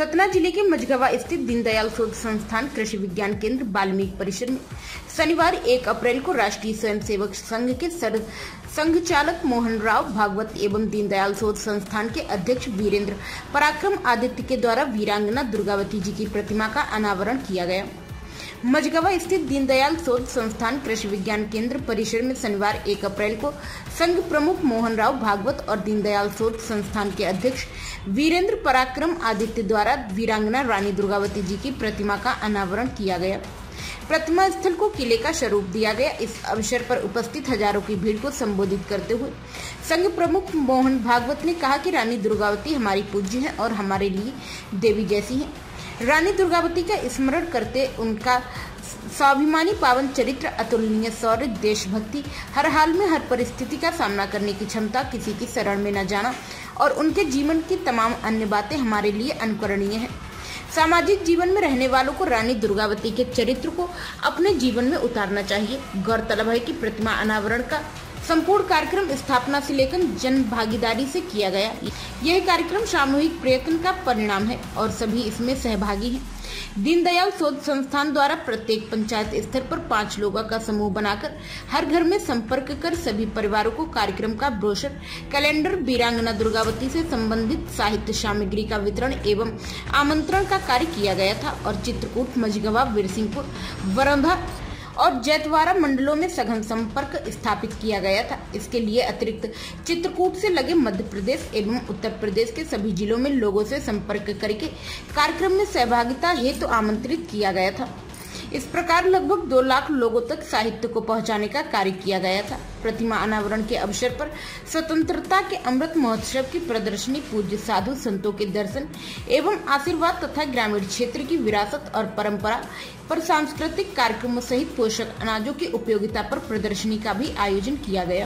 सतना जिले के मझगवा स्थित दीनदयाल शोध संस्थान कृषि विज्ञान केंद्र वाल्मीकि परिसर में शनिवार 1 अप्रैल को राष्ट्रीय स्वयंसेवक संघ के संघ चालक मोहन राव भागवत एवं दीनदयाल शोध संस्थान के अध्यक्ष वीरेंद्र पराक्रम आदित्य के द्वारा वीरांगना दुर्गावती जी की प्रतिमा का अनावरण किया गया। मझगवा स्थित दीनदयाल शोध संस्थान कृषि विज्ञान केंद्र परिसर में शनिवार 1 अप्रैल को संघ प्रमुख मोहन राव भागवत और दीनदयाल शोध संस्थान के अध्यक्ष वीरेंद्र पराक्रम आदित्य द्वारा वीरांगना रानी दुर्गावती जी की प्रतिमा का अनावरण किया गया। प्रतिमा स्थल को किले का स्वरूप दिया गया। इस अवसर पर उपस्थित हजारों की भीड़ को संबोधित करते हुए संघ प्रमुख मोहन भागवत ने कहा कि रानी दुर्गावती हमारी पूज्य है और हमारे लिए देवी जैसी है। रानी दुर्गावती का स्मरण करते उनका स्वाभिमानी पावन चरित्र, अतुलनीय शौर्य, देशभक्ति, हर हाल में हर परिस्थिति का सामना करने की क्षमता, किसी की शरण में न जाना और उनके जीवन की तमाम अन्य बातें हमारे लिए अनुकरणीय है। सामाजिक जीवन में रहने वालों को रानी दुर्गावती के चरित्र को अपने जीवन में उतारना चाहिए। गौरतलब है कि प्रतिमा अनावरण का संपूर्ण कार्यक्रम स्थापना से लेकर जन भागीदारी से किया गया। यह कार्यक्रम सामूहिक प्रयत्न का परिणाम है और सभी इसमें सहभागी हैं। दीनदयाल शोध संस्थान द्वारा प्रत्येक पंचायत स्तर पर 5 लोगों का समूह बनाकर हर घर में संपर्क कर सभी परिवारों को कार्यक्रम का ब्रोशर, कैलेंडर, वीरांगना दुर्गावती से संबंधित साहित्य सामग्री का वितरण एवं आमंत्रण का कार्य किया गया था और चित्रकूट, मझगवा, वीरसिंहपुर, वरोधा और जैतवाड़ा मंडलों में सघन संपर्क स्थापित किया गया था। इसके लिए अतिरिक्त चित्रकूट से लगे मध्य प्रदेश एवं उत्तर प्रदेश के सभी जिलों में लोगों से संपर्क करके कार्यक्रम में सहभागिता हेतु आमंत्रित किया गया था। इस प्रकार लगभग 2 लाख लोगों तक साहित्य को पहुंचाने का कार्य किया गया था। प्रतिमा अनावरण के अवसर पर स्वतंत्रता के अमृत महोत्सव की प्रदर्शनी, पूज्य साधु संतों के दर्शन एवं आशीर्वाद तथा ग्रामीण क्षेत्र की विरासत और परंपरा पर सांस्कृतिक कार्यक्रमों सहित पोषक अनाजों की उपयोगिता पर प्रदर्शनी का भी आयोजन किया गया।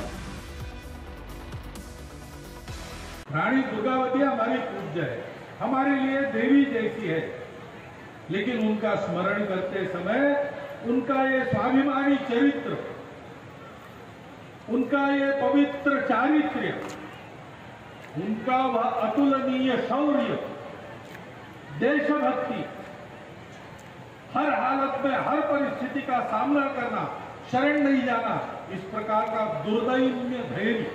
रानी दुर्गावती हमारी पूज्य है, हमारे लिए देवी जैसी है, लेकिन उनका स्मरण करते समय उनका ये स्वाभिमानी चरित्र, उनका ये पवित्र चारित्र्य, उनका वह अतुलनीय शौर्य, देशभक्ति, हर हालत में हर परिस्थिति का सामना करना, शरण नहीं जाना, इस प्रकार का दुर्दयनीय धैर्य,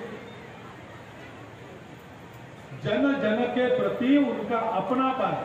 जन जन के प्रति उनका अपनापन,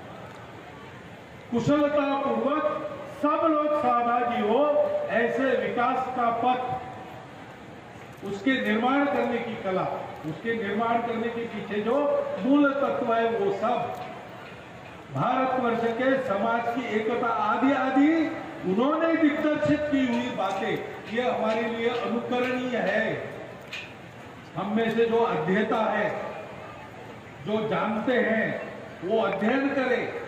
कुशलता पूर्वक सब लोग सहभागी हो, ऐसे विकास का पथ, उसके निर्माण करने की कला, उसके निर्माण करने के पीछे जो मूल तत्व है वो सब भारतवर्ष के समाज की एकता आदि आदि उन्होंने दिग्दर्शित की हुई बातें, ये हमारे लिए अनुकरणीय है। हम में से जो अध्येता है, जो जानते हैं, वो अध्ययन करें,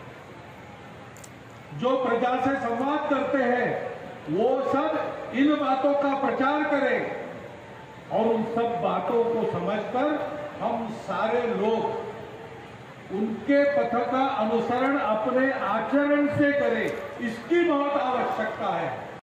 जो प्रजा से संवाद करते हैं वो सब इन बातों का प्रचार करें और उन सब बातों को समझकर हम सारे लोग उनके पथ का अनुसरण अपने आचरण से करें, इसकी बहुत आवश्यकता है।